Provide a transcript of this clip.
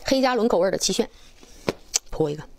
黑加仑狗味的奇炫，泼一个。